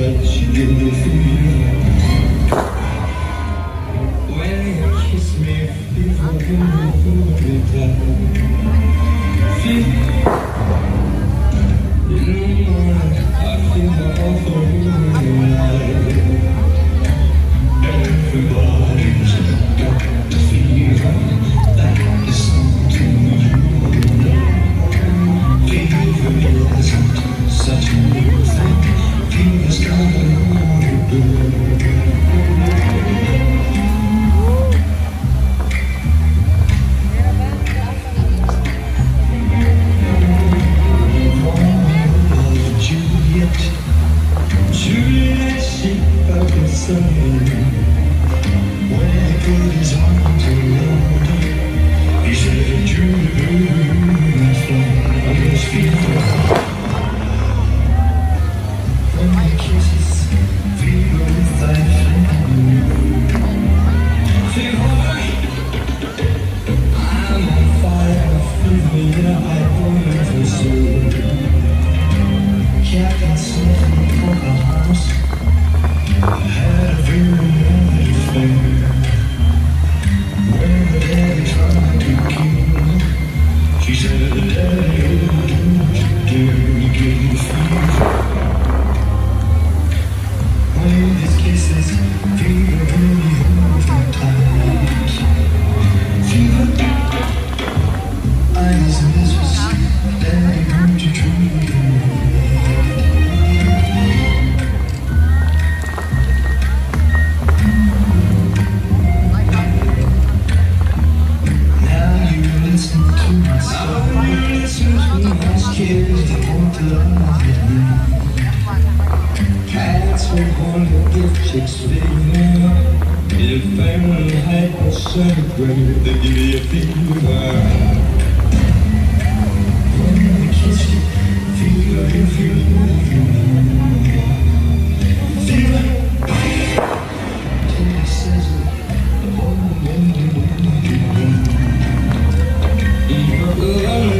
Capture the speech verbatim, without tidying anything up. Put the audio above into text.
touch you feel. When you kiss me, feel the down. Feel, you know, I feel my heart for you. Everybody's got to feel that is something you know. Fever isn't such a new thing. Fever's got a lot to do. Juliet, she felt the sun. When he put his arms around her, he said, Juliet, from his feet. When my kisses feel with thy flame, feel high. I'm on fire, feel me, yeah, I burn for soul. Captain Smith in the house, I had a very lonely affair. When the daddy tried to kill me, she said, Daddy, don't you dare give me fever. When these kisses feel really overtight. Fever, I was mistress, Daddy, don't you treat me. Kids that want to love you. Cats will want to give chicks fever. If family had a celebrate, they give you a fever. When they kiss you, fever if you fever. Till he says it, oh, when you fever.